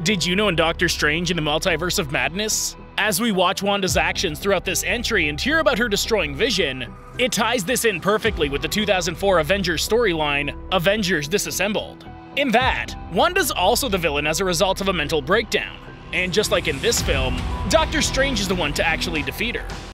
Did you know in Doctor Strange in the Multiverse of Madness? As we watch Wanda's actions throughout this entry and hear about her destroying Vision, it ties this in perfectly with the 2004 Avengers storyline, Avengers Disassembled. In that, Wanda's also the villain as a result of a mental breakdown, and just like in this film, Doctor Strange is the one to actually defeat her.